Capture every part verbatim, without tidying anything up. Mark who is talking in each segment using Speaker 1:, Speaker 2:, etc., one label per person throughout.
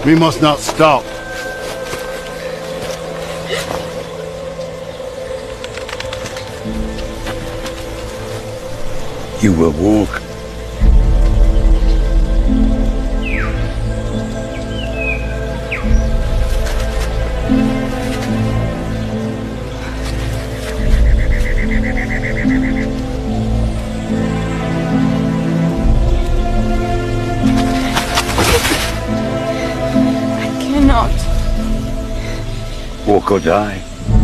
Speaker 1: We must not stop. You will walk. Walk or die.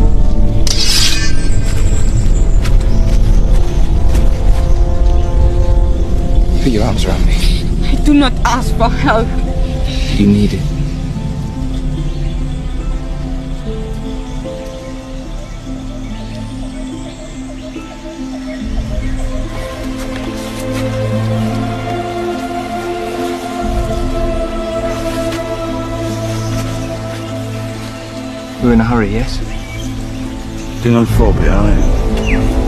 Speaker 2: Put your arms around me.
Speaker 3: I do not ask for help.
Speaker 2: You need it. We're in a hurry, yes?
Speaker 1: Do not fall behind.